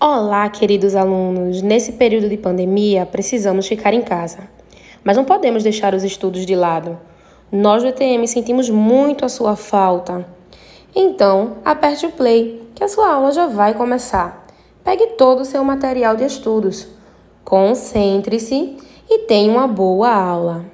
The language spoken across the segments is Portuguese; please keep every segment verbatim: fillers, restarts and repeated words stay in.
Olá, queridos alunos! Nesse período de pandemia, precisamos ficar em casa. Mas não podemos deixar os estudos de lado. Nós do E T M sentimos muito a sua falta. Então, aperte o play, que a sua aula já vai começar. Pegue todo o seu material de estudos. Concentre-se e tenha uma boa aula.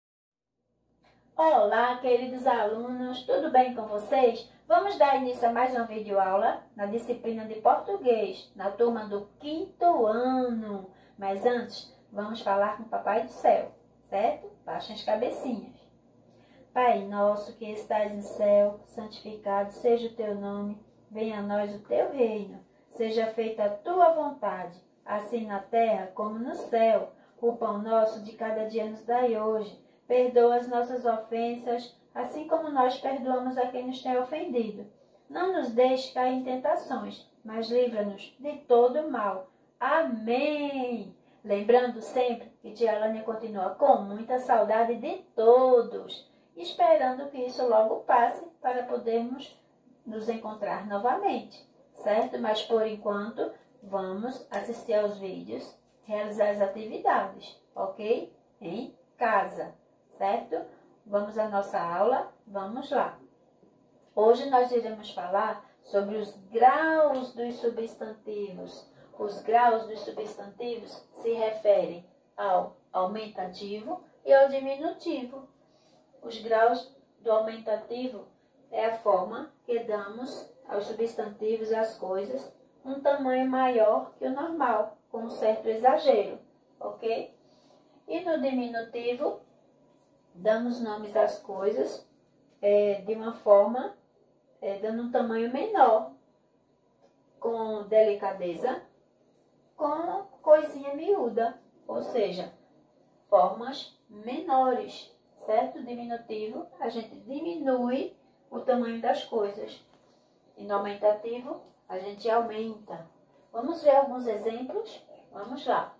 Olá, queridos alunos, tudo bem com vocês? Vamos dar início a mais uma videoaula na disciplina de português, na turma do quinto ano. Mas antes, vamos falar com o Papai do Céu, certo? Baixem as cabecinhas. Pai nosso que estás no céu, santificado seja o teu nome, venha a nós o teu reino, seja feita a tua vontade, assim na terra como no céu. O pão nosso de cada dia nos dai hoje. Perdoa as nossas ofensas, assim como nós perdoamos a quem nos tem ofendido. Não nos deixe cair em tentações, mas livra-nos de todo mal. Amém! Lembrando sempre que tia Lânia continua com muita saudade de todos, esperando que isso logo passe para podermos nos encontrar novamente, certo? Mas por enquanto, vamos assistir aos vídeos, realizar as atividades, ok? Em casa. Certo? Vamos à nossa aula? Vamos lá. Hoje nós iremos falar sobre os graus dos substantivos. Os graus dos substantivos se referem ao aumentativo e ao diminutivo. Os graus do aumentativo é a forma que damos aos substantivos, às coisas, um tamanho maior que o normal, com um certo exagero, ok? E no diminutivo, damos nomes às coisas é, de uma forma, é, dando um tamanho menor, com delicadeza, com coisinha miúda, ou seja, formas menores, certo? Diminutivo, a gente diminui o tamanho das coisas. E no aumentativo, a gente aumenta. Vamos ver alguns exemplos? Vamos lá.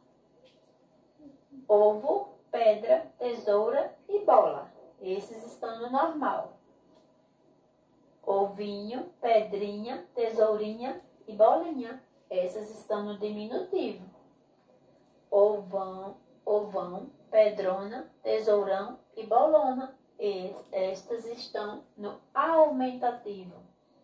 Ovo, pedra, tesoura e bola. Esses estão no normal. Ovinho, pedrinha, tesourinha e bolinha. Essas estão no diminutivo. Ovão, ovão, pedrona, tesourão e bolona. E estas estão no aumentativo.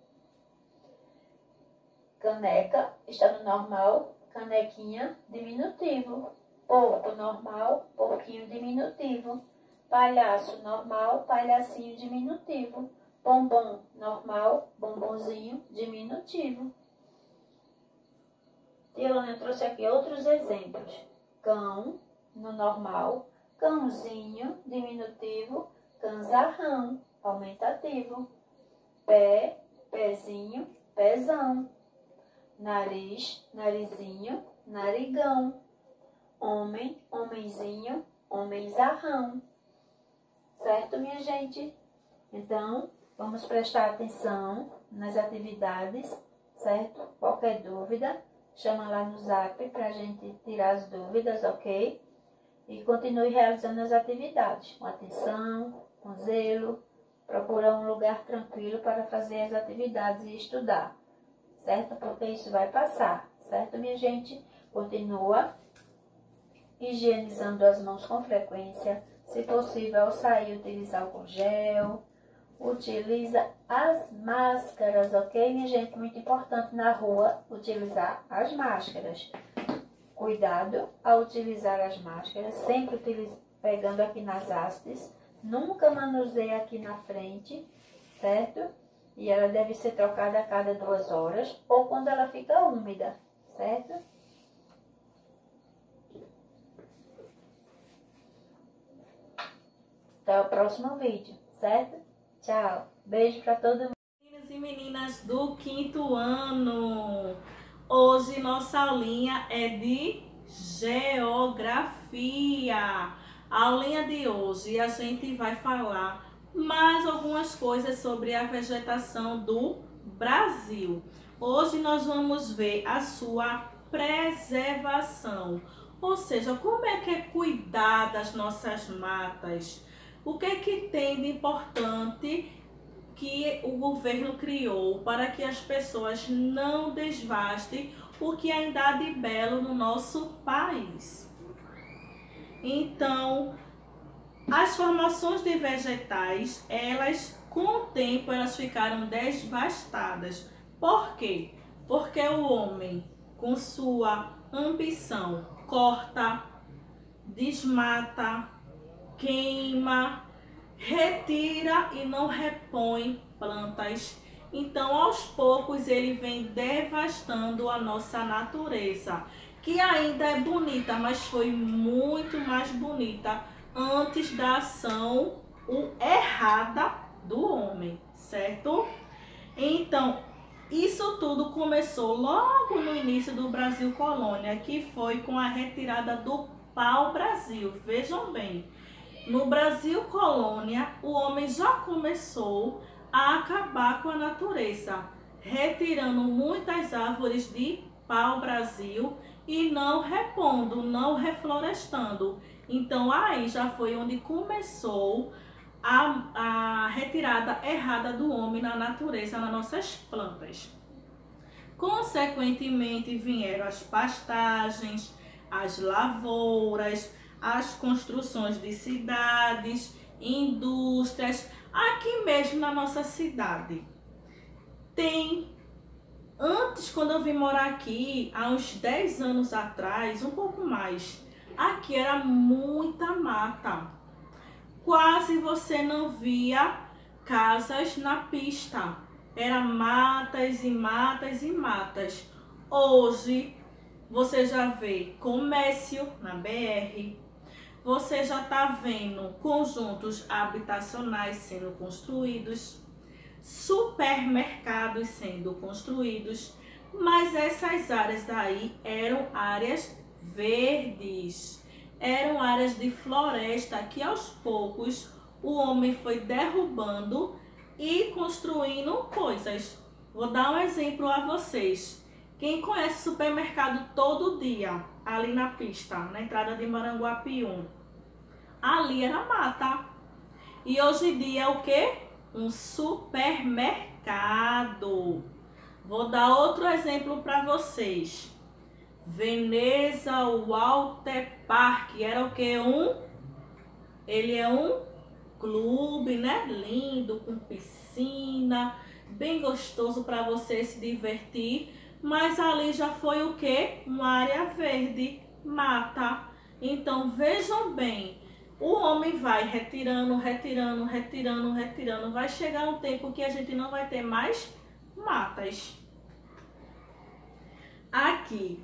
Caneca está no normal, canequinha, diminutivo. Porco normal, porquinho diminutivo. Palhaço normal, palhacinho diminutivo. Bombom normal, bombonzinho diminutivo. Tia Lânia trouxe aqui outros exemplos. Cão no normal, cãozinho diminutivo, canzarrão aumentativo. Pé, pezinho, pezão. Nariz, narizinho, narigão. Homem, homenzinho, homenzarrão. Certo, minha gente? Então, vamos prestar atenção nas atividades, certo? Qualquer dúvida, chama lá no zap para a gente tirar as dúvidas, ok? E continue realizando as atividades com atenção, com zelo. Procura um lugar tranquilo para fazer as atividades e estudar, certo? Porque isso vai passar, certo, minha gente? Continua higienizando as mãos com frequência, se possível, ao sair, utilizar álcool gel, utiliza as máscaras, ok, minha gente? Muito importante na rua utilizar as máscaras. Cuidado ao utilizar as máscaras, sempre utiliza, pegando aqui nas hastes, nunca manuseie aqui na frente, certo? E ela deve ser trocada a cada duas horas ou quando ela fica úmida, certo? Até o próximo vídeo, certo? Tchau. Beijo para todo mundo. Meninos e meninas do quinto ano. Hoje nossa aulinha é de geografia. A aulinha de hoje a gente vai falar mais algumas coisas sobre a vegetação do Brasil. Hoje nós vamos ver a sua preservação. Ou seja, como é que é cuidar das nossas matas? O que é que tem de importante que o governo criou para que as pessoas não desvastem o que ainda há de belo no nosso país. Então, as formações de vegetais, elas, com o tempo, elas ficaram devastadas. Por quê? Porque o homem, com sua ambição, corta, desmata, queima, retira e não repõe plantas. Então, aos poucos, ele vem devastando a nossa natureza, que ainda é bonita, mas foi muito mais bonita antes da ação errada do homem, certo? Então, isso tudo começou logo no início do Brasil Colônia, que foi com a retirada do pau-brasil. Vejam bem, no Brasil Colônia, o homem já começou a acabar com a natureza, retirando muitas árvores de pau-brasil e não repondo, não reflorestando. Então aí já foi onde começou a, a retirada errada do homem na natureza, nas nossas plantas. Consequentemente vieram as pastagens, as lavouras, as construções de cidades, indústrias. Aqui mesmo na nossa cidade tem, antes, quando eu vim morar aqui, há uns dez anos atrás, um pouco mais, aqui era muita mata. Quase você não via casas na pista. Era matas e matas e matas. Hoje, você já vê comércio na B R. Você já está vendo conjuntos habitacionais sendo construídos, supermercados sendo construídos, mas essas áreas daí eram áreas verdes, eram áreas de floresta que aos poucos o homem foi derrubando e construindo coisas. Vou dar um exemplo a vocês. Quem conhece o supermercado Todo Dia, ali na pista, na entrada de Maranguapium, ali era mata. E hoje em dia é o que? Um supermercado. Vou dar outro exemplo para vocês. Veneza Walter Park era o que? Um, ele é um clube, né? Lindo, com piscina, bem gostoso para você se divertir. Mas ali já foi o que? Uma área verde, mata. Então vejam bem, o homem vai retirando, retirando, retirando, retirando. Vai chegar um tempo que a gente não vai ter mais matas. Aqui,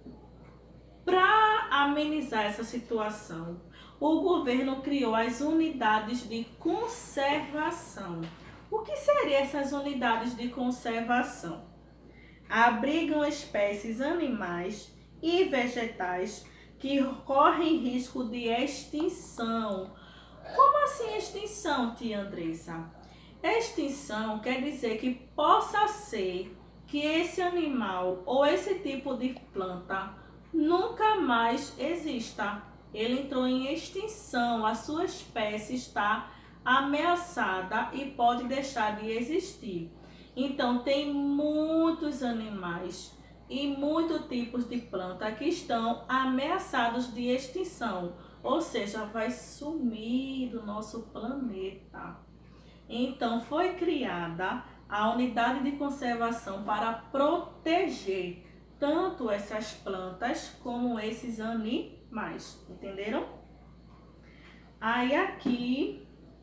para amenizar essa situação, o governo criou as unidades de conservação. O que seriam essas unidades de conservação? Abrigam espécies animais e vegetais que correm risco de extinção. Como assim extinção, tia Andressa? Extinção quer dizer que possa ser que esse animal ou esse tipo de planta nunca mais exista. Ele entrou em extinção, a sua espécie está ameaçada e pode deixar de existir. Então, tem muitos animais e muitos tipos de planta que estão ameaçados de extinção, ou seja, vai sumir do nosso planeta. Então, foi criada a unidade de conservação para proteger tanto essas plantas como esses animais, entenderam? Aí aqui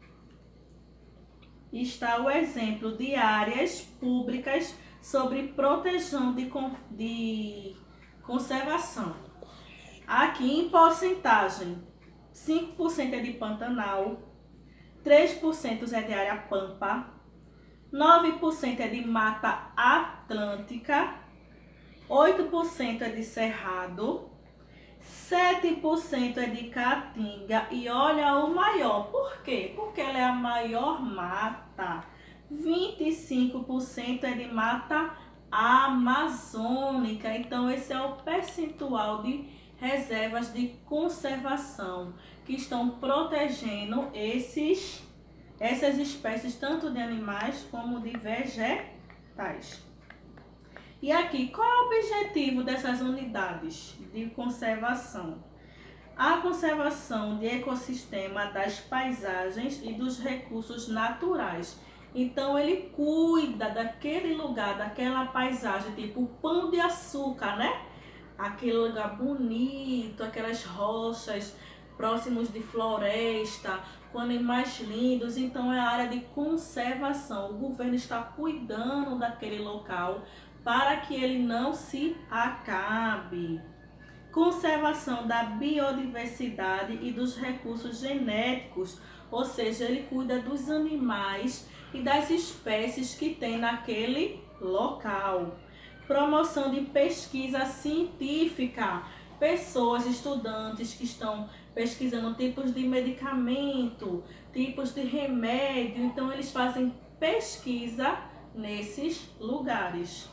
está o exemplo de áreas públicas sobre proteção de, de conservação. Aqui em porcentagem, cinco por cento é de Pantanal, três por cento é de área pampa, nove por cento é de Mata Atlântica, oito por cento é de Cerrado, sete por cento é de Caatinga e olha o maior. Por quê? Porque ela é a maior mata. vinte e cinco por cento é de Mata Amazônica. Então esse é o percentual de reservas de conservação que estão protegendo esses, essas espécies tanto de animais como de vegetais. E aqui, qual é o objetivo dessas unidades de conservação? A conservação de ecossistema, das paisagens e dos recursos naturais. Então ele cuida daquele lugar, daquela paisagem, tipo Pão de Açúcar, né? Aquele lugar bonito, aquelas rochas próximos de floresta, com animais lindos. Então é a área de conservação. O governo está cuidando daquele local para que ele não se acabe. Conservação da biodiversidade e dos recursos genéticos, ou seja, ele cuida dos animais e das espécies que tem naquele local. Promoção de pesquisa científica, pessoas, estudantes que estão pesquisando tipos de medicamento, tipos de remédio, então eles fazem pesquisa nesses lugares.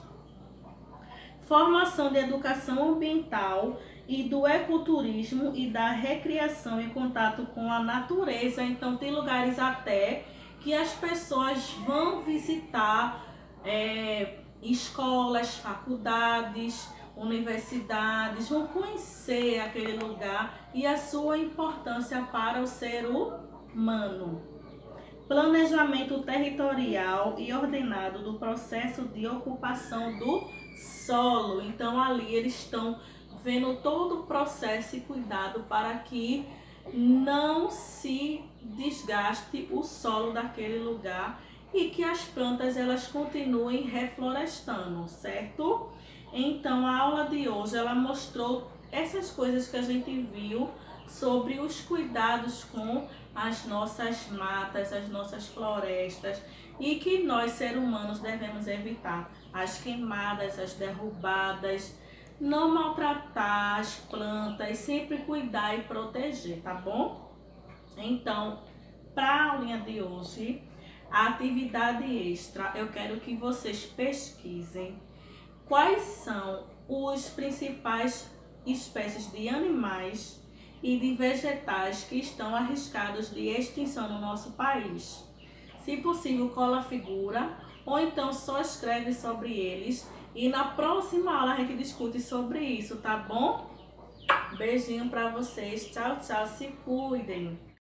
Formação de educação ambiental e do ecoturismo e da recreação em contato com a natureza. Então tem lugares até que as pessoas vão visitar é, escolas, faculdades, universidades, vão conhecer aquele lugar e a sua importância para o ser humano. Planejamento territorial e ordenado do processo de ocupação do solo. Então ali eles estão vendo todo o processo e cuidado para que não se desgaste o solo daquele lugar e que as plantas elas continuem reflorestando, certo? Então a aula de hoje ela mostrou essas coisas que a gente viu sobre os cuidados com as nossas matas, as nossas florestas e que nós, seres humanos, devemos evitar as queimadas, as derrubadas, não maltratar as plantas, sempre cuidar e proteger, tá bom? Então, para a aulinha de hoje, a atividade extra, eu quero que vocês pesquisem quais são os principais espécies de animais e de vegetais que estão arriscados de extinção no nosso país. Se possível, cola a figura ou então só escreve sobre eles e na próxima aula a gente discute sobre isso, tá bom? Beijinho pra vocês, tchau, tchau, se cuidem!